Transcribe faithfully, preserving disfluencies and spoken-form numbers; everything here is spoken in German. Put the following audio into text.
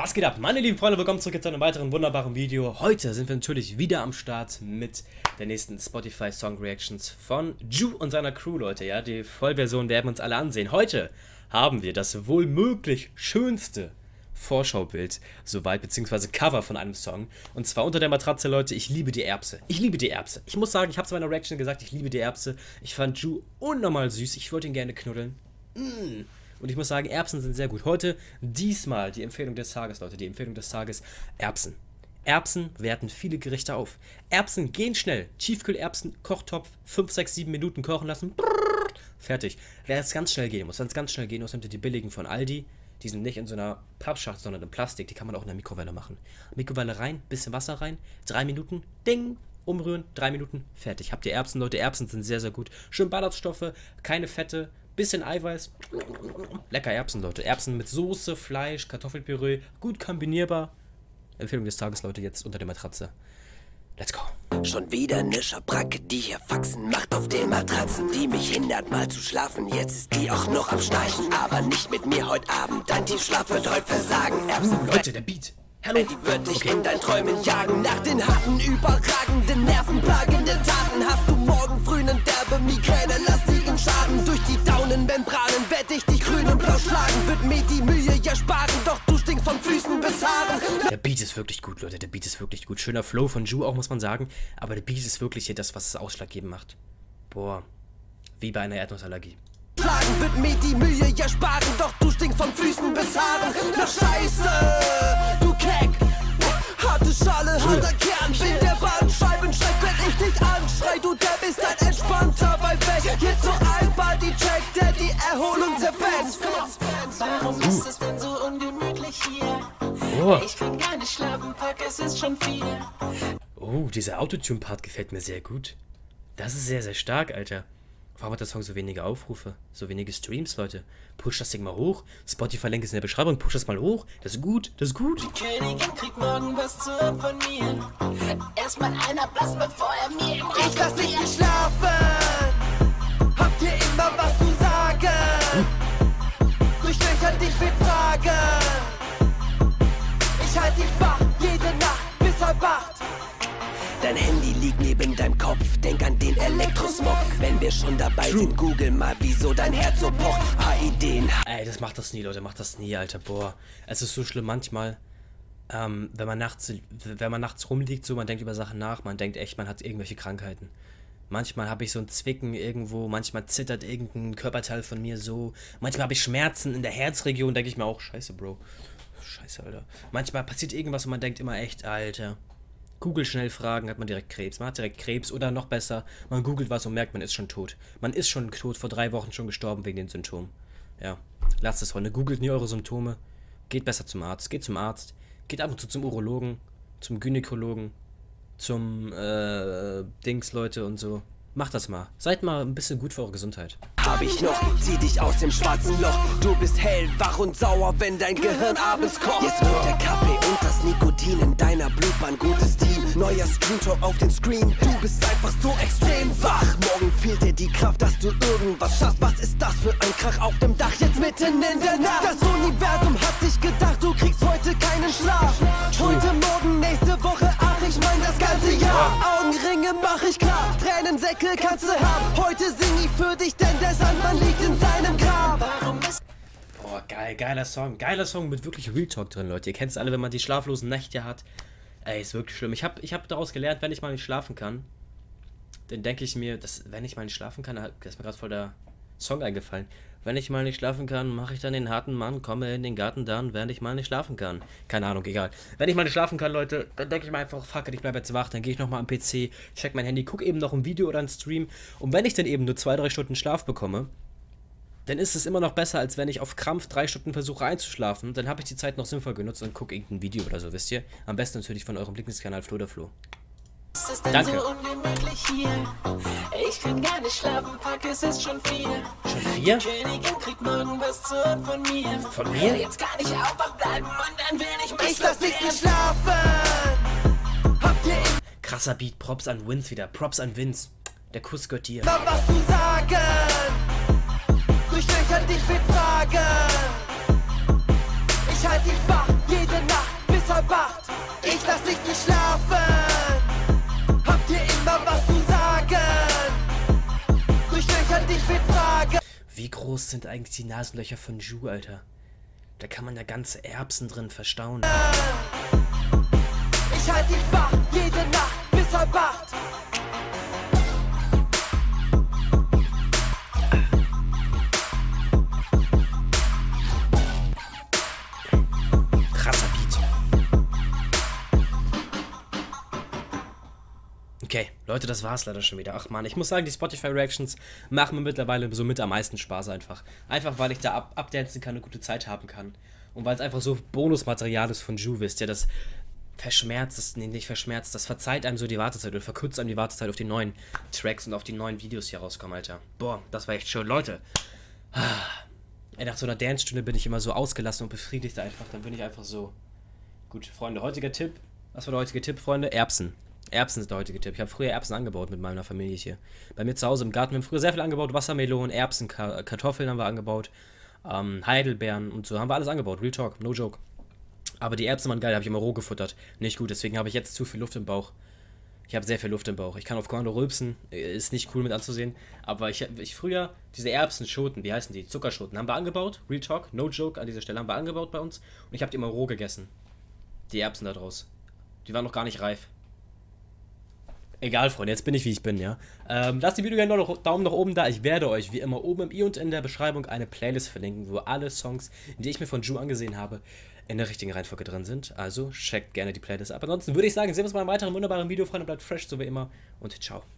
Was geht ab, meine lieben Freunde, willkommen zurück zu einem weiteren wunderbaren Video. Heute sind wir natürlich wieder am Start mit der nächsten Spotify Song Reactions von Ju und seiner Crew, Leute. Ja, die Vollversion werden wir uns alle ansehen. Heute haben wir das wohl möglich schönste Vorschaubild soweit, beziehungsweise Cover von einem Song. Und zwar unter der Matratze, Leute. Ich liebe die Erbse. Ich liebe die Erbse. Ich muss sagen, ich habe es in meiner Reaction gesagt, ich liebe die Erbse. Ich fand Ju unnormal süß. Ich wollte ihn gerne knuddeln. Mm. Und ich muss sagen, Erbsen sind sehr gut. Heute, diesmal die Empfehlung des Tages, Leute. Die Empfehlung des Tages, Erbsen. Erbsen werten viele Gerichte auf. Erbsen gehen schnell. Tiefkühlerbsen, Kochtopf, fünf, sechs, sieben Minuten kochen lassen. Brrr, fertig. Wer es ganz schnell gehen muss, wenn es ganz schnell gehen muss, nimmt ihr die billigen von Aldi. Die sind nicht in so einer Pappschachtel, sondern in Plastik. Die kann man auch in der Mikrowelle machen. Mikrowelle rein, bisschen Wasser rein, drei Minuten, ding, umrühren, drei Minuten, fertig. Habt ihr Erbsen, Leute. Erbsen sind sehr, sehr gut. Schön Ballaststoffe, keine Fette. Bisschen Eiweiß. Lecker Erbsen, Leute. Erbsen mit Soße, Fleisch, Kartoffelpüree. Gut kombinierbar. Empfehlung des Tages, Leute, jetzt unter der Matratze. Let's go. Schon wieder eine Schabracke, die hier Faxen macht auf den Matratzen, die mich hindert mal zu schlafen. Jetzt ist die auch noch am Schnarchen, aber nicht mit mir heute Abend. Dein Tiefschlaf wird heute versagen. Erbsen, Leute, der Beat. Hallo. Die wird dich okay. in dein Träumen jagen. Nach den harten, überragenden, nervenplagenden Taten hast du morgen früh einen derbe Migräne, lastigen Schaden. Durch die Daunenmembranen werd ich dich grün und blau schlagen. Wird mir die Mühe ja sparen, doch du stinkst von Füßen bis Haaren. Der Beat ist wirklich gut, Leute. Der Beat ist wirklich gut. Schöner Flow von Ju auch, muss man sagen. Aber der Beat ist wirklich hier das, was es ausschlaggebend macht. Boah. Wie bei einer Erdnussallergie. Schlagen wird mir die Mühe ja sparen, doch du stinkst von Füßen bis Haaren. Na Scheiße, du Keck. Harte Schale, harter Kern. Will der Bandscheibenschreib, wenn ich dich anschrei. Du, der bist ein entspannter, weil weg. Jetzt noch ein Body-Check, der die Erholung zerfetzt. Warum ist es denn so ungemütlich hier? Oh. Ich kann gar nicht schlafen, pack, es ist schon viel. Oh, dieser Autotune-Part gefällt mir sehr gut. Das ist sehr, sehr stark, Alter. Warum hat der Song so wenige Aufrufe? So wenige Streams, Leute? Push das Ding mal hoch. Spotify-Link ist in der Beschreibung. Push das mal hoch. Das ist gut. Das ist gut. Die Königin kriegt morgen was zu hören von mir. Erstmal einer blass, bevor er mir im Ich lass dich nicht schlafen. Habt ihr immer was zu sagen? Durchlöchern dich mit Fragen. Ich halt dich wach, jede Nacht bis halb acht. Dein Handy liegt neben deinem Kopf, denk an den Elektrosmog. Wenn wir schon dabei True. sind, google mal, wieso dein Herz so pocht. Paar Ideen. Ey, das macht das nie, Leute, macht das nie, Alter, boah. Es ist so schlimm manchmal, ähm, wenn man nachts, wenn man nachts rumliegt, so, man denkt über Sachen nach, man denkt echt, man hat irgendwelche Krankheiten. Manchmal habe ich so ein Zwicken irgendwo, manchmal zittert irgendein Körperteil von mir so, manchmal habe ich Schmerzen in der Herzregion, denke ich mir auch, scheiße, Bro. Scheiße, Alter. Manchmal passiert irgendwas und man denkt immer echt, Alter. Google schnell fragen, hat man direkt Krebs. Man hat direkt Krebs oder noch besser, man googelt was und merkt, man ist schon tot. Man ist schon tot, vor drei Wochen schon gestorben wegen den Symptomen. Ja, lasst es, Freunde. Googelt nie eure Symptome. Geht besser zum Arzt. Geht zum Arzt. Geht ab und zu zum Urologen, zum Gynäkologen, zum äh, Dings, Leute und so. Macht das mal. Seid mal ein bisschen gut für eure Gesundheit. Hab ich noch, zieh dich aus dem schwarzen Loch. Du bist hell, wach und sauer, wenn dein Gehirn abends kocht. Jetzt wird der Kaffee und das Nikotin in deiner Blutbahn gutes Team. Neuer Screenshot auf den Screen. Du bist einfach so extrem wach. Morgen fehlt dir die Kraft, dass du irgendwas schaffst. Was ist das für ein Krach auf dem Dach? Jetzt mitten in der Nacht. Das Universum hat sich gedacht, du kriegst heute keinen Schlaf. Heute, morgen, nächste Woche, ach, ich mein das ganze Jahr. Augenringe mach ich klar, Tränensäcke kannst du haben. Heute sing ich für dich, denn der Sandmann liegt in seinem Grab. Warum ist Boah, geil, geiler Song. Geiler Song mit wirklich Real Talk drin, Leute. Ihr kennt es alle, wenn man die schlaflosen Nächte hat. Ey, ist wirklich schlimm. Ich habe ich hab daraus gelernt, wenn ich mal nicht schlafen kann, dann denke ich mir, dass, wenn ich mal nicht schlafen kann, da ist mir gerade voll der Song eingefallen. Wenn ich mal nicht schlafen kann, mache ich dann den harten Mann, komme in den Garten dann, während ich mal nicht schlafen kann. Keine Ahnung, egal. Wenn ich mal nicht schlafen kann, Leute, dann denke ich mir einfach, fuck it, ich bleibe jetzt wach, dann gehe ich nochmal am P C, check mein Handy, gucke eben noch ein Video oder einen Stream. Und wenn ich dann eben nur zwei, drei Stunden Schlaf bekomme, dann ist es immer noch besser, als wenn ich auf Krampf drei Stunden versuche einzuschlafen. Dann habe ich die Zeit noch sinnvoll genutzt und gucke irgendein Video oder so, wisst ihr? Am besten natürlich von eurem Lieblingskanal Flo der Flo. es denn Danke. so ungemütlich hier? Ich kann gar nicht schlafen, pack, es ist schon viel. Schon vier? Die Königin kriegt morgen was zu hören von mir. Von mir? Jetzt kann ich aufwach bleiben und dann will ich mich Ich lass dich nicht schlafen. Habt ihr Krasser Beat, Props an Vince wieder. Props an Vince. Der Kuss gehört dir. immer was zu sagen? Durchlöchern dich mit Fragen. Ich halt dich wach, jede Nacht ich nicht schlafen. Habt ihr immer was zu sagen? Durchlöchern dich mit Fragen. Wie groß sind eigentlich die Nasenlöcher von Ju, Alter? Da kann man ja ganze Erbsen drin verstauen. Ich halte dich wach, jede Nacht bis halb acht. Krasser Beat. Okay, Leute, das war's leider schon wieder. Ach man, ich muss sagen, die Spotify-Reactions machen mir mittlerweile so mit am meisten Spaß einfach. Einfach, weil ich da ab abdancen kann und gute Zeit haben kann. Und weil es einfach so Bonusmaterial ist von Ju, wisst ihr, das verschmerzt, das, nee, nicht verschmerzt, das verzeiht einem so die Wartezeit oder verkürzt einem die Wartezeit auf die neuen Tracks und auf die neuen Videos, die hier rauskommen, Alter. Boah, das war echt schön. Leute, ey, nach so einer Dance-Stunde bin ich immer so ausgelassen und befriedigt einfach. Dann bin ich einfach so. Gut, Freunde, heutiger Tipp. Was war der heutige Tipp, Freunde? Erbsen. Erbsen ist der heutige Tipp. Ich habe früher Erbsen angebaut mit meiner Familie hier. Bei mir zu Hause im Garten. Wir haben früher sehr viel angebaut. Wassermelonen, Erbsen, Ka Kartoffeln haben wir angebaut. Ähm, Heidelbeeren und so haben wir alles angebaut. Real Talk, no joke. Aber die Erbsen waren geil, habe ich immer roh gefuttert. Nicht gut, deswegen habe ich jetzt zu viel Luft im Bauch. Ich habe sehr viel Luft im Bauch. Ich kann auf Kommando rülpsen, ist nicht cool mit anzusehen. Aber ich, ich früher, diese Erbsenschoten, wie heißen die? Zuckerschoten, haben wir angebaut. Real Talk, no joke, an dieser Stelle haben wir angebaut bei uns. Und ich habe die immer roh gegessen. Die Erbsen da draus. Die waren noch gar nicht reif. Egal, Freunde, jetzt bin ich, wie ich bin, ja. Ähm, lasst die Video gerne noch Daumen nach oben da. Ich werde euch, wie immer, oben im i und in der Beschreibung eine Playlist verlinken, wo alle Songs, die ich mir von Ju angesehen habe, in der richtigen Reihenfolge drin sind. Also checkt gerne die Playlist ab. Ansonsten würde ich sagen, sehen wir uns mal in einem weiteren wunderbaren Video, Freunde. Bleibt fresh, so wie immer. Und ciao.